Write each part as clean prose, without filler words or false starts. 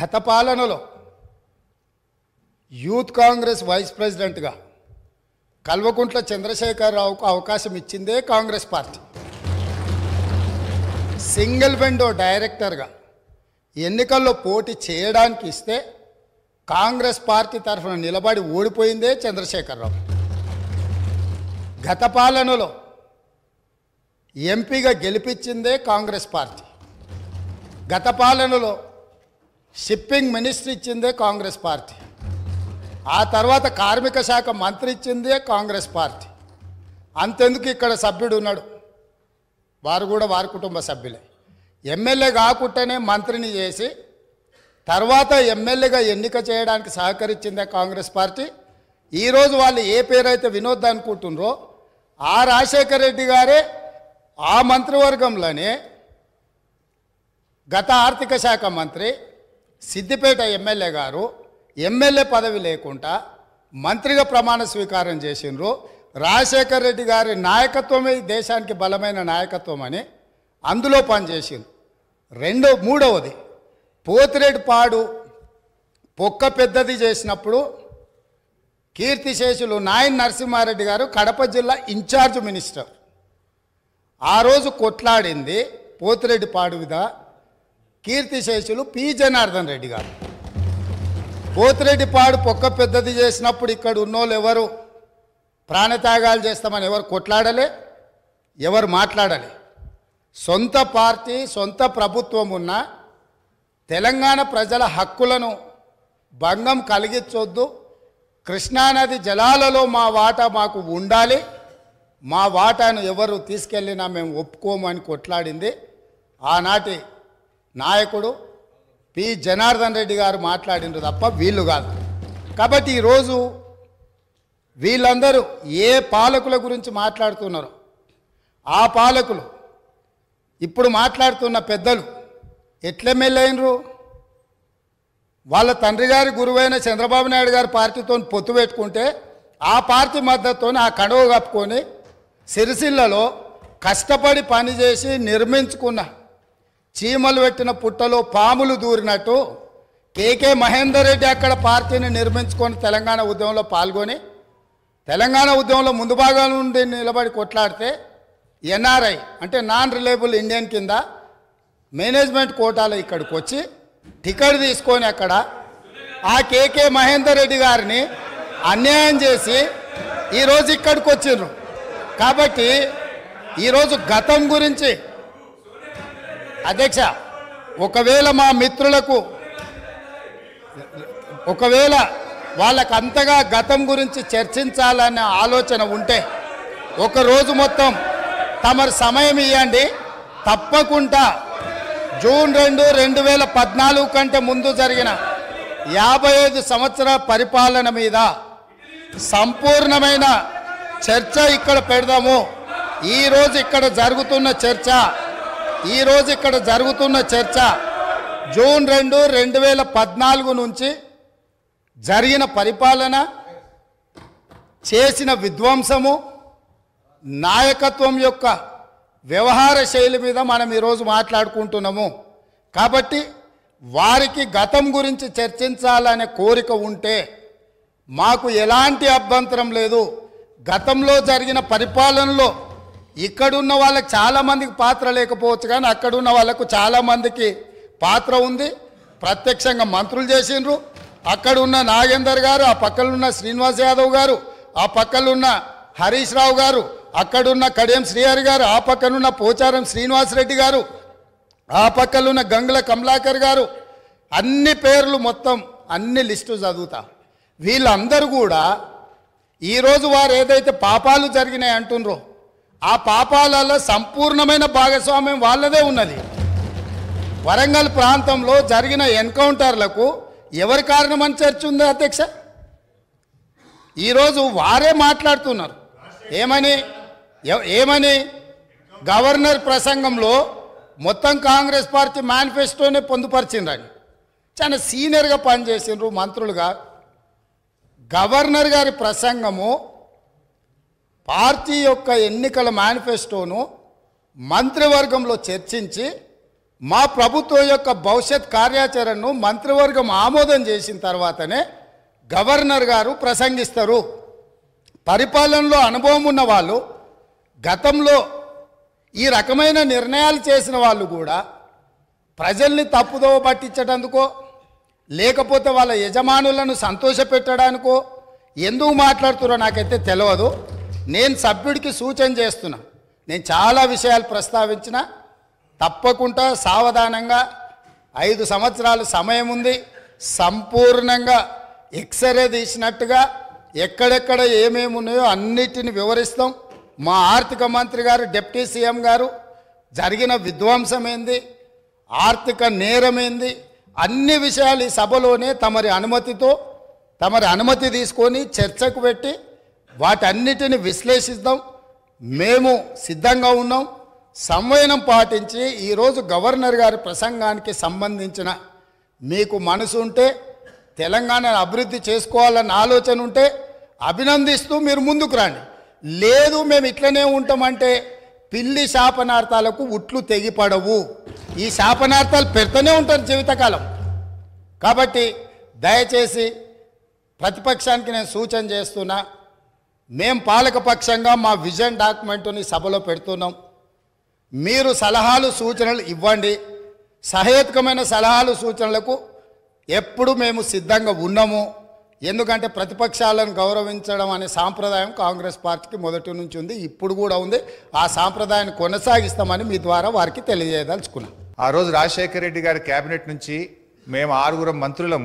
గత పాలనలో youth Congress vice ప్రెసిడెంట్గా కల్వకుంట్ల చంద్రశేఖరరావుకు అవకాశం ఇచ్చిందే కాంగ్రెస్ పార్టీ. సింగిల్ విండో డైరెక్టర్గా ఎన్నికల్లో పోటీ చేయడానికి ఇస్తే కాంగ్రెస్ పార్టీ తరఫున నిలబడి ఓడిపోయిందే చంద్రశేఖరరావు. గత పాలనలో ఎంపీగా గెలిపించిందే కాంగ్రెస్ పార్టీ. గత పాలనలో షిప్పింగ్ మినిస్టర్ ఇచ్చిందే కాంగ్రెస్ పార్టీ. ఆ తర్వాత కార్మిక శాఖ మంత్రి ఇచ్చిందే కాంగ్రెస్ పార్టీ. అంతెందుకు ఇక్కడ సభ్యుడు ఉన్నాడు, వారు కూడా వారి కుటుంబ సభ్యులే. ఎమ్మెల్యే కాకుండానే మంత్రిని చేసి తర్వాత ఎమ్మెల్యేగా ఎన్నిక చేయడానికి సహకరించిందే కాంగ్రెస్ పార్టీ. ఈరోజు వాళ్ళు ఏ పేరైతే వినోద్ అనుకుంటున్నారో ఆ రాజశేఖర రెడ్డి గారే ఆ మంత్రివర్గంలోనే గత ఆర్థిక శాఖ మంత్రి సిద్దిపేట ఎమ్మెల్యే గారు ఎమ్మెల్యే పదవి లేకుండా మంత్రిగా ప్రమాణ స్వీకారం చేసినారు. రాజశేఖర రెడ్డి గారి నాయకత్వమే దేశానికి బలమైన నాయకత్వం అని అందులో పనిచేసింది. మూడవది పోతిరెడ్డిపాడు పొక్క పెద్దది చేసినప్పుడు కీర్తిశేషులు నాయన్ నరసింహారెడ్డి గారు కడప జిల్లా ఇన్ఛార్జ్ మినిస్టర్. ఆ రోజు కొట్లాడింది పోతిరెడ్డిపాడు మీద కీర్తిశేషులు పి జనార్దన్ రెడ్డి గారు. పోతిరెడ్డిపాడు పొక్క పెద్దది చేసినప్పుడు ఇక్కడ ఉన్నోళ్ళు ఎవరు ప్రాణత్యాగాలు చేస్తామని ఎవరు కొట్లాడలే, ఎవరు మాట్లాడలే. సొంత పార్టీ సొంత ప్రభుత్వం ఉన్న తెలంగాణ ప్రజల హక్కులను భంగం కలిగించొద్దు, కృష్ణానది జలాలలో మా వాటా మాకు ఉండాలి, మా వాటాను ఎవరు తీసుకెళ్ళినా మేము ఒప్పుకోమని కొట్లాడింది ఆనాటి నాయకుడు పి జనార్దన్ రెడ్డి గారు మాట్లాడినారు తప్ప వీళ్ళు కాదు. కాబట్టి ఈరోజు వీళ్ళందరూ ఏ పాలకుల గురించి మాట్లాడుతున్నారో ఆ పాలకులు ఇప్పుడు మాట్లాడుతున్న పెద్దలు ఎట్లెమ్మెల్యే అయినరు? వాళ్ళ తండ్రి గారి గురువైన చంద్రబాబు నాయుడు గారి పార్టీతో పొత్తు పెట్టుకుంటే ఆ పార్టీ మద్దతుతో ఆ కడవ కప్పుకొని సిరిసిల్లలో కష్టపడి పనిచేసి నిర్మించుకున్న చీమలు పెట్టిన పుట్టలో పాములు దూరినట్టు కేకే మహేందర్ రెడ్డి అక్కడ పార్టీని నిర్మించుకొని తెలంగాణ ఉద్యమంలో పాల్గొని తెలంగాణ ఉద్యమంలో ముందు భాగం నుండి నిలబడి కొట్లాడితే ఎన్ఆర్ఐ అంటే నాన్ రిలయబుల్ ఇండియన్ కింద మేనేజ్మెంట్ కోటాలో ఇక్కడికి వచ్చి టికెట్ తీసుకొని అక్కడ ఆ కేకే మహేందర్ రెడ్డి గారిని అన్యాయం చేసి ఈరోజు ఇక్కడికి వచ్చిర్రు. కాబట్టి ఈరోజు గతం గురించి అధ్యక్ష ఒకవేళ మా మిత్రులకు ఒకవేళ వాళ్ళకు అంతగా గతం గురించి చర్చించాలనే ఆలోచన ఉంటే ఒకరోజు మొత్తం తమరు సమయం ఇవ్వండి. తప్పకుండా జూన్ 2, 2014 కంటే ముందు జరిగిన 55 సంవత్సరాల పరిపాలన మీద సంపూర్ణమైన చర్చ ఇక్కడ పెడదాము. ఈరోజు ఇక్కడ జరుగుతున్న చర్చ జూన్ 2, 2014 నుంచి జరిగిన పరిపాలన, చేసిన విధ్వంసము, నాయకత్వం యొక్క వ్యవహార శైలి మీద మనం ఈరోజు మాట్లాడుకుంటున్నాము. కాబట్టి వారికి గతం గురించి చర్చించాలనే కోరిక ఉంటే మాకు ఎలాంటి అభ్యంతరం లేదు. గతంలో జరిగిన పరిపాలనలో ఇక్కడున్న వాళ్ళకి చాలామందికి పాత్ర లేకపోవచ్చు, కానీ అక్కడున్న వాళ్ళకు చాలామందికి పాత్ర ఉంది. ప్రత్యక్షంగా మంత్రులు చేసిండ్రు. అక్కడున్న నాగేందర్ గారు, ఆ పక్కనున్న శ్రీనివాస్ యాదవ్ గారు, ఆ పక్కనున్న హరీష్ రావు గారు, అక్కడున్న కడియం శ్రీహరి గారు, ఆ పక్కనున్న పోచారం శ్రీనివాసరెడ్డి గారు, ఆ పక్కనున్న గంగుల కమలాకర్ గారు, అన్ని పేర్లు మొత్తం అన్ని లిస్టు చదువుతా. వీళ్ళందరూ కూడా ఈరోజు వారు ఏదైతే పాపాలు జరిగినాయి అంటున్నారో ఆ పాపాలలో సంపూర్ణమైన భాగస్వామ్యం వాళ్ళదే ఉన్నది. వరంగల్ ప్రాంతంలో జరిగిన ఎన్కౌంటర్లకు ఎవరి కారణమని చర్చ ఉంది అధ్యక్ష? ఈరోజు వారే మాట్లాడుతున్నారు. ఏమని గవర్నర్ ప్రసంగంలో మొత్తం కాంగ్రెస్ పార్టీ మేనిఫెస్టోనే పొందుపరిచిండ్రని చాలా సీనియర్గా పనిచేసిండ్రు మంత్రులుగా. గవర్నర్ గారి ప్రసంగము పార్టీ యొక్క ఎన్నికల మేనిఫెస్టోను మంత్రివర్గంలో చర్చించి మా ప్రభుత్వం యొక్క భవిష్యత్ కార్యాచరణను మంత్రివర్గం ఆమోదం చేసిన తర్వాతనే గవర్నర్ గారు ప్రసంగిస్తారు. పరిపాలనలో అనుభవం ఉన్న వాళ్ళు, గతంలో ఈ రకమైన నిర్ణయాలు చేసిన వాళ్ళు కూడా ప్రజల్ని తప్పుదోవ పట్టించడానికో లేకపోతే వాళ్ళ యజమానులను సంతోషపెట్టడానికో ఎందుకు మాట్లాడుతున్నారో నాకైతే తెలియదు. నేను సభ్యుడికి సూచన చేస్తున్నా, నేను చాలా విషయాలు ప్రస్తావించిన, తప్పకుండా సావధానంగా 5 సంవత్సరాలు సమయం ఉంది, సంపూర్ణంగా ఎక్స్రే తీసినట్టుగా ఎక్కడెక్కడ ఏమేమి ఉన్నాయో అన్నిటిని వివరిస్తాం. మా ఆర్థిక మంత్రి గారు, డిప్యూటీ సీఎం గారు జరిగిన విధ్వంసం ఏంది, ఆర్థిక నేరమేంది, అన్ని విషయాలు ఈ సభలోనే తమరి అనుమతి తీసుకొని చర్చకు పెట్టి వాటన్నిటిని విశ్లేషిద్దాం. మేము సిద్ధంగా ఉన్నాం. సంవయనం పాటించి ఈరోజు గవర్నర్ గారి ప్రసంగానికి సంబంధించిన మీకు మనసు ఉంటే, తెలంగాణను అభివృద్ధి చేసుకోవాలన్న ఆలోచన ఉంటే అభినందిస్తూ మీరు ముందుకు రండి. లేదు మేము ఇట్లనే ఉంటామంటే పిల్లి శాపనార్థాలకు ఉట్లు తెగిపడవు. ఈ శాపనార్థాలు పెడుతూనే ఉంటారు జీవితకాలం. కాబట్టి దయచేసి ప్రతిపక్షానికి నేను సూచన చేస్తున్నా, మేము పాలకపక్షంగా మా విజన్ డాక్యుమెంటుని సభలో పెడుతున్నాం. మీరు సలహాలు సూచనలు ఇవ్వండి. సహేతుకమైన సలహాలు సూచనలకు ఎప్పుడు మేము సిద్ధంగా ఉన్నాము. ఎందుకంటే ప్రతిపక్షాలను గౌరవించడం అనే సాంప్రదాయం కాంగ్రెస్ పార్టీకి మొదటి నుంచి ఉంది, ఇప్పుడు కూడా ఉంది. ఆ సాంప్రదాయాన్ని కొనసాగిస్తామని మీ ద్వారా వారికి తెలియజేయదలుచుకున్నాం. ఆ రోజు రాజశేఖర రెడ్డి గారి కేబినెట్ నుంచి మేము 6 మంత్రులం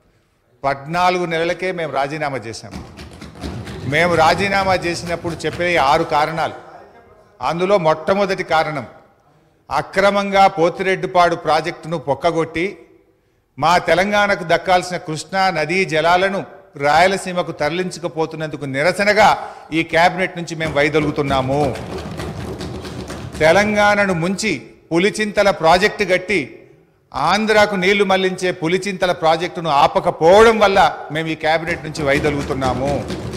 14 నెలలకే మేము రాజీనామా చేశాము. మేము రాజీనామా చేసినప్పుడు చెప్పే 6 కారణాలు, అందులో మొట్టమొదటి కారణం అక్రమంగా పోతిరెడ్డిపాడు ప్రాజెక్టును పొక్కగొట్టి మా తెలంగాణకు దక్కాల్సిన కృష్ణా నదీ జలాలను రాయలసీమకు తరలించకపోతున్నందుకు నిరసనగా ఈ కేబినెట్ నుంచి మేము వైదొలుగుతున్నాము. తెలంగాణను ముంచి పులిచింతల ప్రాజెక్టు గట్టి ఆంధ్రాకు నీళ్లు మళ్లించే పులిచింతల ప్రాజెక్టును ఆపకపోవడం వల్ల మేము ఈ కేబినెట్ నుంచి వైదొలుగుతున్నాము.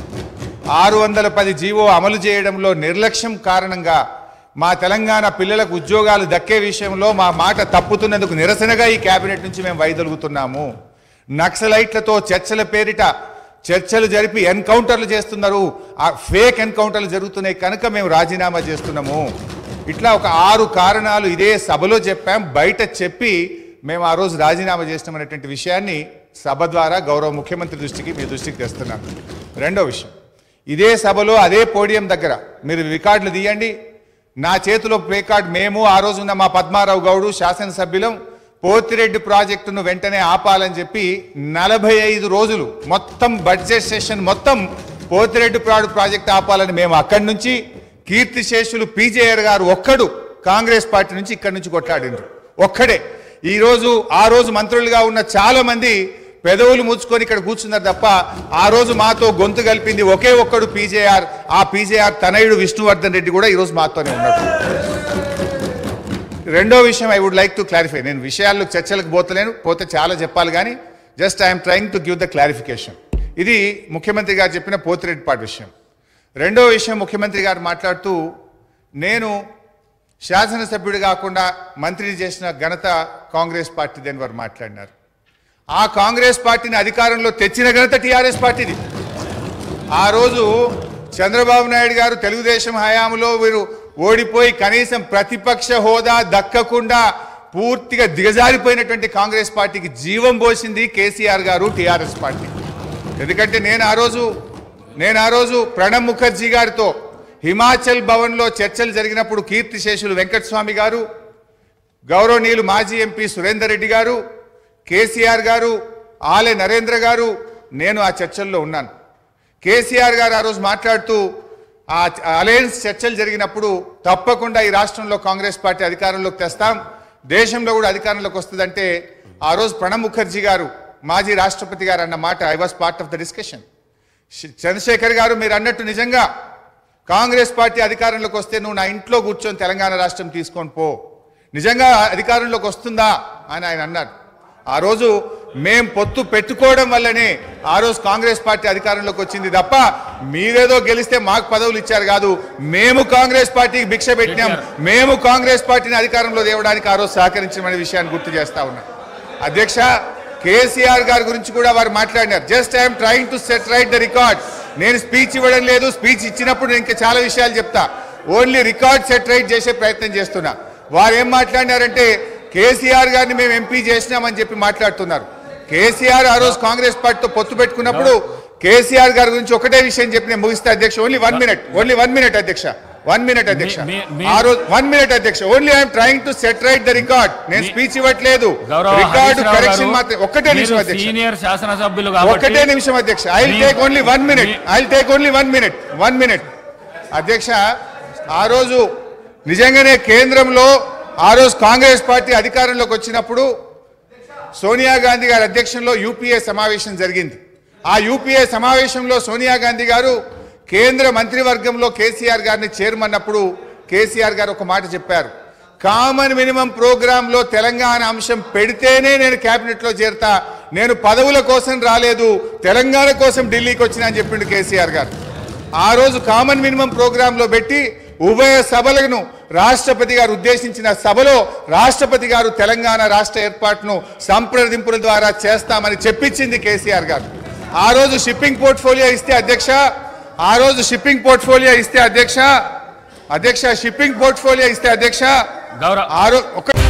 610 జీవో అమలు చేయడంలో నిర్లక్ష్యం కారణంగా మా తెలంగాణ పిల్లలకు ఉద్యోగాలు దక్కే విషయంలో మా మాట తప్పుతున్నందుకు నిరసనగా ఈ కేబినెట్ నుంచి మేము వైదొలుగుతున్నాము. నక్సలైట్లతో చర్చల పేరిట చర్చలు జరిపి ఎన్కౌంటర్లు చేస్తున్నారు, ఆ ఫేక్ ఎన్కౌంటర్లు జరుగుతున్నాయి కనుక మేము రాజీనామా చేస్తున్నాము. ఇట్లా ఒక 6 కారణాలు ఇదే సభలో చెప్పాం. బయట చెప్పి మేము ఆ రోజు రాజీనామా చేస్తామనేటువంటి విషయాన్ని సభ ద్వారా గౌరవ ముఖ్యమంత్రి దృష్టికి మీ దృష్టికి తెస్తున్నాను. రెండో విషయం, ఇదే సభలో అదే పోడియం దగ్గర మీరు రికార్డులు తీయండి. నా చేతిలో ప్లే కార్డ్, మేము ఆ రోజు ఉన్న మా పద్మారావు గౌడు శాసనసభ్యులం పోతిరెడ్డి ప్రాజెక్టును వెంటనే ఆపాలని చెప్పి 45 రోజులు మొత్తం బడ్జెట్ సెషన్ మొత్తం పోతిరెడ్డి ప్రాజెక్టు ఆపాలని మేము అక్కడి నుంచి, కీర్తిశేషులు పీజేఆర్ గారు ఒక్కడు కాంగ్రెస్ పార్టీ నుంచి ఇక్కడి నుంచి కొట్లాడిండ్రు ఒక్కడే. ఆ రోజు మంత్రులుగా ఉన్న చాలా మంది పెదవులు ముచ్చుకొని ఇక్కడ కూర్చున్నారు తప్ప ఆ రోజు మాతో గొంతు కలిపింది ఒకే ఒక్కడు పీజేఆర్. ఆ పీజేఆర్ తనయుడు విష్ణువర్ధన్ రెడ్డి కూడా ఈరోజు మాతోనే ఉన్నాడు. రెండో విషయం I would like to clarify. నేను విషయాల్లో చర్చలకు పోతే చాలా చెప్పాలి, కానీ just I'm trying to give the clarification. ఇది ముఖ్యమంత్రి గారు చెప్పిన పోతిరెడ్డిపాడు విషయం. రెండో విషయం, ముఖ్యమంత్రి గారు మాట్లాడుతూ నేను శాసనసభ్యుడు కాకుండా మంత్రిని చేసిన ఘనత కాంగ్రెస్ పార్టీదని వారు మాట్లాడినారు. ఆ కాంగ్రెస్ పార్టీని అధికారంలో తెచ్చిన ఘనత టీఆర్ఎస్ పార్టీది. ఆ రోజు చంద్రబాబు నాయుడు గారు తెలుగుదేశం హయాంలో వీరు ఓడిపోయి కనీసం ప్రతిపక్ష హోదా దక్కకుండా పూర్తిగా దిగజారిపోయినటువంటి కాంగ్రెస్ పార్టీకి జీవం పోసింది కేసీఆర్ గారు, టీఆర్ఎస్ పార్టీ. ఎందుకంటే నేను ఆ రోజు ప్రణబ్ ముఖర్జీ గారితో హిమాచల్ భవన్లో చర్చలు జరిగినప్పుడు కీర్తిశేషులు వెంకటస్వామి గారు, గౌరవనీయులు మాజీ ఎంపీ సురేందర్ రెడ్డి గారు, కేసీఆర్ గారు, ఆలే నరేంద్ర గారు, నేను ఆ చర్చల్లో ఉన్నాను. కేసీఆర్ గారు ఆ రోజు మాట్లాడుతూ ఆ అలయన్స్ చర్చలు జరిగినప్పుడు తప్పకుండా ఈ రాష్ట్రంలో కాంగ్రెస్ పార్టీ అధికారంలోకి తెస్తాం, దేశంలో కూడా అధికారంలోకి వస్తుందంటే ఆ రోజు ప్రణబ్ ముఖర్జీ గారు మాజీ రాష్ట్రపతి గారు అన్న మాట I was part of the discussion. Chandrashekhar గారు మీరు అన్నట్టు నిజంగా కాంగ్రెస్ పార్టీ అధికారంలోకి వస్తే నువ్వు నా ఇంట్లో కూర్చొని తెలంగాణ రాష్ట్రం తీసుకొని పో, నిజంగా అధికారంలోకి వస్తుందా అని ఆయన అన్నారు. ఆ రోజు మేం పొత్తు పెట్టుకోవడం వల్లనే ఆ రోజు కాంగ్రెస్ పార్టీ అధికారంలోకి వచ్చింది తప్ప మీరేదో గెలిస్తే మాకు పదవులు ఇచ్చారు కాదు. మేము కాంగ్రెస్ పార్టీకి భిక్ష పెట్టినాం, మేము కాంగ్రెస్ పార్టీని అధికారంలో తేవడానికి ఆ రోజు సహకరించమనే విషయాన్ని గుర్తు చేస్తా ఉన్నాం. అధ్యక్ష, కేసీఆర్ గారి గురించి కూడా వారు మాట్లాడినారు. Just I'm trying to set right the record. నేను స్పీచ్ ఇవ్వడం లేదు, స్పీచ్ ఇచ్చినప్పుడు నేను ఇంకా చాలా విషయాలు చెప్తా. ఓన్లీ రికార్డ్ సెట్ రైట్ చేసే ప్రయత్నం చేస్తున్నా. వారు ఏం మాట్లాడినారంటే కేసీఆర్ గారిని మేము ఎంపీ చేసినామని చెప్పి మాట్లాడుతున్నారు. కేసీఆర్ ఆ రోజు కాంగ్రెస్ పార్టీతో పొత్తు పెట్టుకున్నప్పుడు కేసీఆర్ గారి గురించి ఒకటే విషయం చెప్పి నేను ముగిస్తా అధ్యక్ష. ఓన్లీ 1 minute అధ్యక్ష. 1 minute అధ్యక్ష. ఆ రోజు 1 minute అధ్యక్ష. Only I'm trying to set right the record. నేను స్పీచ్ ఇవ్వట్లేదు, రికార్డు కరెక్షన్ మాత్రం. ఒక్కటే నిమిషం అధ్యక్ష, సీనియర్ శాసనసభ్యులు ఒకటే నిమిషం అధ్యక్ష. I will take only 1 minute. I will take only 1 minute అధ్యక్ష. ఆ రోజు నిజంగానే కేంద్రంలో ఆ రోజు కాంగ్రెస్ పార్టీ అధికారంలోకి వచ్చినప్పుడు సోనియా గాంధీ గారి అధ్యక్షంలో యూపీఏ సమావేశం జరిగింది. ఆ యూపీఏ సమావేశంలో సోనియా గాంధీ గారు కేంద్ర మంత్రివర్గంలో కేసీఆర్ గారిని చేరమన్నప్పుడు కేసీఆర్ గారు ఒక మాట చెప్పారు. కామన్ మినిమం ప్రోగ్రాంలో తెలంగాణ అంశం పెడితేనే నేను క్యాబినెట్లో చేరతా, నేను పదవుల కోసం రాలేదు, తెలంగాణ కోసం ఢిల్లీకి వచ్చినా అని చెప్పిండు కేసీఆర్ గారు. ఆ రోజు కామన్ మినిమం ప్రోగ్రాంలో పెట్టి ఉభయ సభలను రాష్ట్రపతి గారు ఉద్దేశించిన సభలో రాష్ట్రపతి గారు తెలంగాణ రాష్ట్ర ఏర్పాటును సంప్రదింపుల ద్వారా చేస్తామని చెప్పించింది కేసీఆర్ గారు. ఆ రోజు షిప్పింగ్ పోర్ట్ఫోలియో ఇస్తే అధ్యక్ష, ఆ రోజు షిప్పింగ్ పోర్ట్ఫోలియో ఇస్తే అధ్యక్ష, షిప్పింగ్ పోర్ట్ఫోలియో ఇస్తే అధ్యక్ష, గౌరవ్ ఆ రోజు